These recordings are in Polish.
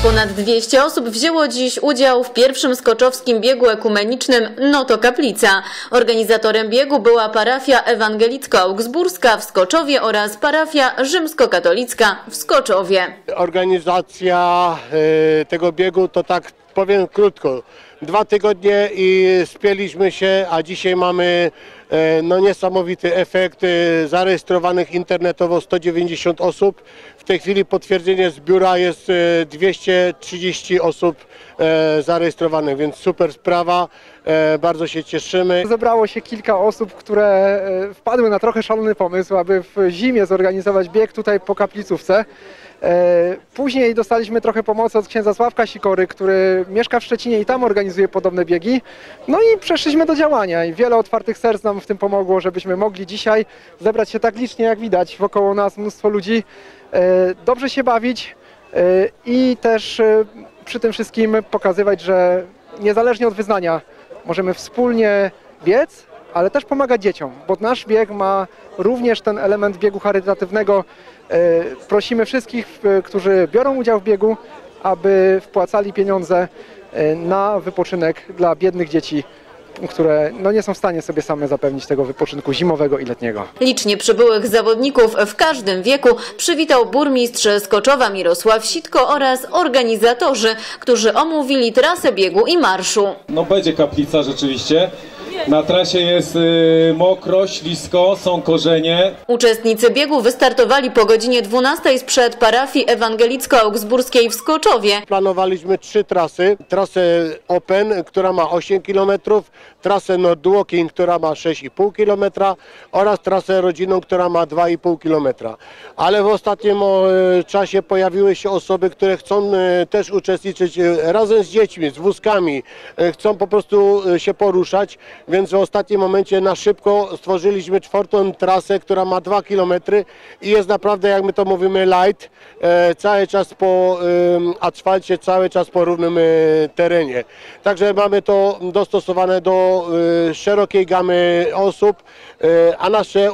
Ponad 200 osób wzięło dziś udział w pierwszym skoczowskim biegu ekumenicznym Noto Kaplica. Organizatorem biegu była parafia ewangelicko-augsburska w Skoczowie oraz parafia rzymskokatolicka w Skoczowie. Organizacja tego biegu to, tak powiem krótko, 2 tygodnie i spięliśmy się, a dzisiaj mamy niesamowity efekt. Zarejestrowanych internetowo 190 osób. W tej chwili potwierdzenie z biura jest 230 osób zarejestrowanych, więc super sprawa, bardzo się cieszymy. Zebrało się kilka osób, które wpadły na trochę szalony pomysł, aby w zimie zorganizować bieg tutaj po Kaplicówce. Później dostaliśmy trochę pomocy od księdza Sławka Sikory, który mieszka w Szczecinie i tam organizuje podobne biegi. No i przeszliśmy do działania i wiele otwartych serc nam w tym pomogło, żebyśmy mogli dzisiaj zebrać się tak licznie, jak widać wokoło nas mnóstwo ludzi, dobrze się bawić i też przy tym wszystkim pokazywać, że niezależnie od wyznania możemy wspólnie biec, ale też pomagać dzieciom, bo nasz bieg ma również ten element biegu charytatywnego. Prosimy wszystkich, którzy biorą udział w biegu, aby wpłacali pieniądze na wypoczynek dla biednych dzieci, które nie są w stanie sobie same zapewnić tego wypoczynku zimowego i letniego. Licznie przybyłych zawodników w każdym wieku przywitał burmistrz Skoczowa Mirosław Sitko oraz organizatorzy, którzy omówili trasę biegu i marszu. Będzie kaplica rzeczywiście. Na trasie jest mokro, ślisko, są korzenie. Uczestnicy biegu wystartowali po godzinie 12 sprzed parafii ewangelicko-augsburskiej w Skoczowie. Planowaliśmy 3 trasy. Trasę Open, która ma 8 km, trasę Nordwalking, która ma 6,5 km oraz trasę rodzinną, która ma 2,5 km. Ale w ostatnim czasie pojawiły się osoby, które chcą też uczestniczyć razem z dziećmi, z wózkami, chcą po prostu się poruszać. Więc w ostatnim momencie na szybko stworzyliśmy 4. trasę, która ma 2 km i jest naprawdę, jak my to mówimy, light, cały czas po asfalcie, cały czas po równym terenie. Także mamy to dostosowane do szerokiej gamy osób, a nasze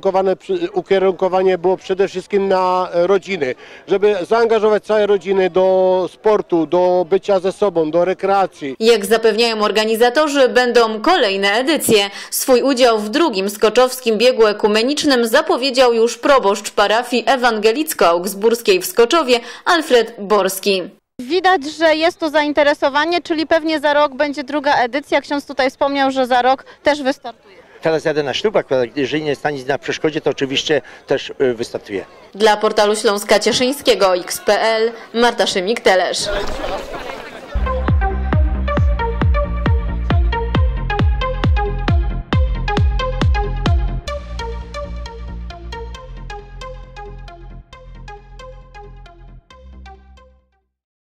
ukierunkowanie było przede wszystkim na rodziny, żeby zaangażować całe rodziny do sportu, do bycia ze sobą, do rekreacji. Jak zapewniają organizatorzy, będą kolejne edycje. Swój udział w drugim skoczowskim biegu ekumenicznym zapowiedział już proboszcz parafii ewangelicko-augsburskiej w Skoczowie Alfred Borski. Widać, że jest to zainteresowanie, czyli pewnie za rok będzie druga edycja. Ksiądz tutaj wspomniał, że za rok też wystartuje. Teraz jadę na ślub, jeżeli nie stanie na przeszkodzie, to oczywiście też wystartuję. Dla portalu Śląska Cieszyńskiego XPL Marta Szymik-Telesz.